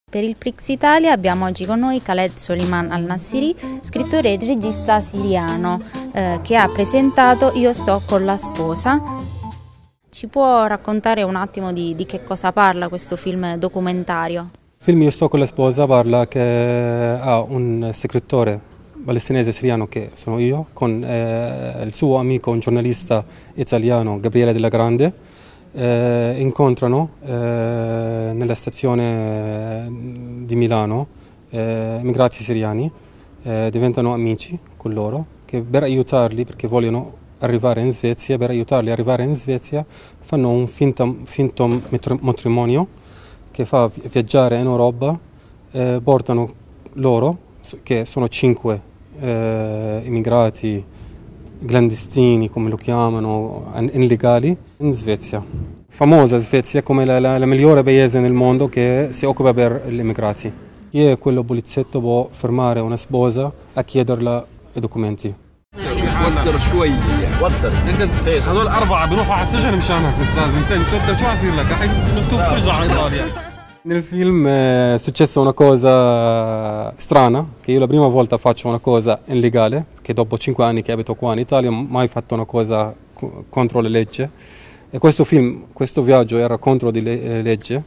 Per il Prix Italia abbiamo oggi con noi Khaled Soliman Al-Nassiri, scrittore e regista siriano, che ha presentato Io sto con la sposa. Ci può raccontare un attimo di che cosa parla questo film documentario? Il film Io sto con la sposa parla che ha un scrittore palestinese siriano, che sono io, con il suo amico, un giornalista italiano, Gabriele Della Grande. Incontrano nella stazione di Milano immigrati siriani, diventano amici con loro, che per aiutarli, perché vogliono arrivare in Svezia, per aiutarli ad arrivare in Svezia fanno un finto matrimonio che fa viaggiare in Europa, portano loro, che sono 5 immigrati clandestini, come lo chiamano, illegali, in Svezia. Famosa Svezia come la migliore paese nel mondo che si occupa per gli immigrati. Chi è quello poliziotto può fermare una sposa a chiederla i documenti. وتر شوي وتر انت هذول 4 بيروحوا على السجن مشانك استاذ انت شو حصير لك الحين مسكوك ترجع على ايطاليا. Nel film è successa una cosa strana, che io la prima volta faccio una cosa illegale, che dopo 5 anni che abito qua in Italia non ho mai fatto una cosa contro le leggi. E questo viaggio era contro le leggi.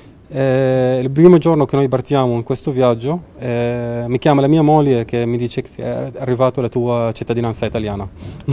Il primo giorno che noi partiamo in questo viaggio mi chiama la mia moglie che mi dice che è arrivata la tua cittadinanza italiana.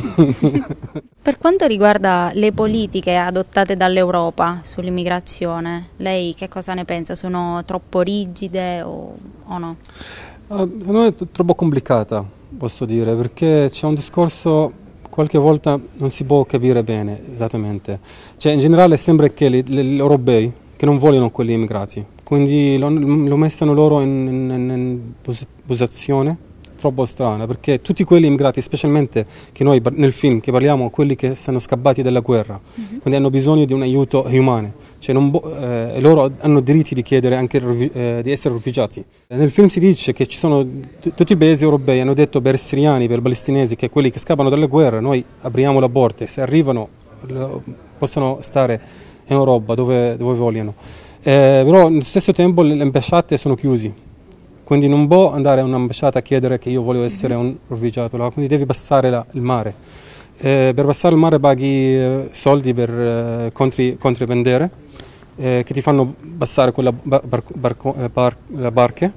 Per quanto riguarda le politiche adottate dall'Europa sull'immigrazione, lei che cosa ne pensa? Sono troppo rigide o no? Non è troppo complicata, posso dire, perché c'è un discorso, qualche volta non si può capire bene esattamente. Cioè, in generale sembra che gli europei che non vogliono quelli immigrati, quindi lo mettono loro in posizione troppo strana, perché tutti quelli immigrati, specialmente che noi nel film che parliamo, quelli che sono scappati dalla guerra, quindi hanno bisogno di un aiuto umano, cioè loro hanno diritti di chiedere anche di essere rifugiati. Nel film si dice che ci sono tutti i paesi europei hanno detto per siriani, per palestinesi, che quelli che scappano dalla guerra noi apriamo la porta, se arrivano possono stare in Europa dove vogliono, però allo stesso tempo le ambasciate sono chiuse, quindi non può andare a un'ambasciata a chiedere che io voglio essere un rifugiato, quindi devi passare il mare. Per passare il mare paghi soldi per contrabbandere che ti fanno passare con la barche,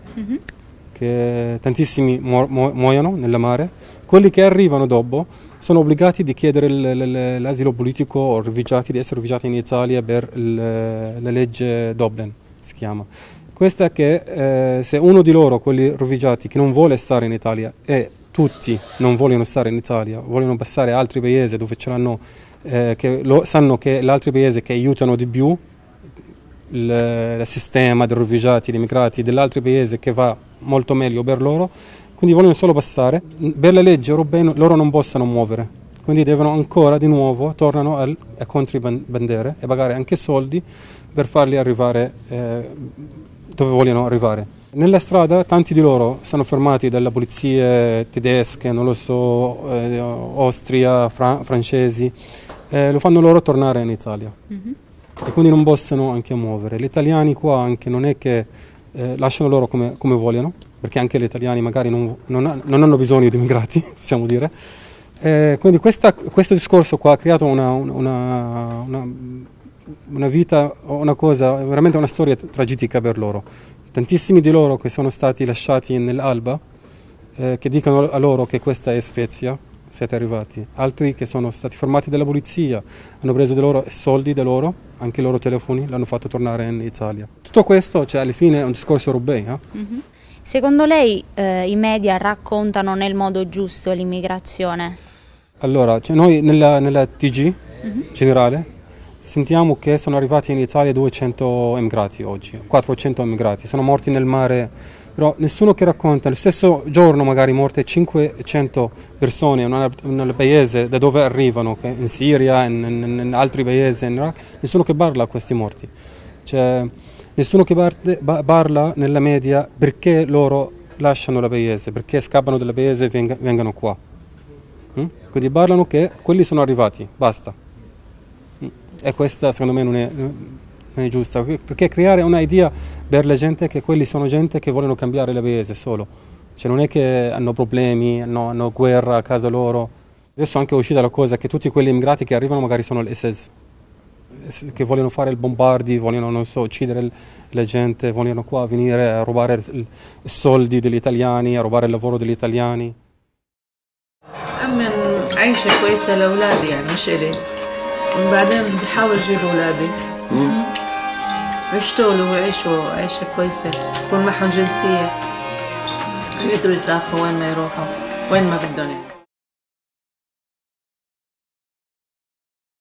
che tantissimi muoiono nel mare. Quelli che arrivano dopo sono obbligati di chiedere l'asilo politico o rifugiati, di essere rifugiati in Italia per la legge Dublin, si chiama. Questa che se uno di loro, quelli rifugiati che non vuole stare in Italia, e tutti non vogliono stare in Italia, vogliono passare a altri paesi dove ce l'hanno, sanno che gli altri paesi che aiutano di più il sistema dei rifugiati, dei immigrati dell'altro paese che va molto meglio per loro, quindi vogliono solo passare. Per le leggi europee loro non possono muovere, quindi devono ancora di nuovo tornano a contrabbandere e pagare anche soldi per farli arrivare dove vogliono arrivare. Nella strada tanti di loro sono fermati dalle polizie tedesche, non lo so, Austria, francesi, lo fanno loro tornare in Italia. E quindi non possono anche muovere. Gli italiani qua anche non è che lasciano loro come vogliono, perché anche gli italiani magari non hanno bisogno di immigrati, possiamo dire. Quindi questo discorso qua ha creato una vita, una cosa, veramente una storia tragica per loro. Tantissimi di loro che sono stati lasciati nell'alba, che dicono a loro che questa è Svezia, siete arrivati. Altri che sono stati fermati dalla polizia, hanno preso dei loro soldi, dei loro, anche i loro telefoni, l'hanno fatto tornare in Italia. Tutto questo, cioè, alla fine è un discorso europeo. Secondo lei i media raccontano nel modo giusto l'immigrazione? Allora, cioè noi nella TG generale sentiamo che sono arrivati in Italia 200 immigrati oggi, 400 immigrati, sono morti nel mare, però nessuno che racconta, lo stesso giorno magari morte 500 persone nel paese da dove arrivano, in Siria, in altri paesi, in Iraq, nessuno che parla a questi morti. Cioè, nessuno che parla nella media perché loro lasciano il paese, perché scappano dal paese e vengono qua. Quindi parlano che quelli sono arrivati, basta. E questa secondo me non è giusta, perché creare un'idea per la gente che quelli sono gente che vogliono cambiare il paese solo, cioè non è che hanno problemi, hanno guerra a casa loro. Adesso anche è uscita la cosa che tutti quelli immigrati che arrivano magari sono l'SS, che vogliono fare il bombardi, vogliono, non so, uccidere la gente, vogliono qua venire a rubare i soldi degli italiani, a rubare il lavoro degli italiani. أمن عيشة كويسة لأولادي يعني مش إلي، وبعدين بدي أحاول أجيب أولادي يشتغلوا ويعيشوا عيشة كويسة، يكون معهم جنسية، يقدروا يسافروا وين ما يروحوا وين ما بدهم.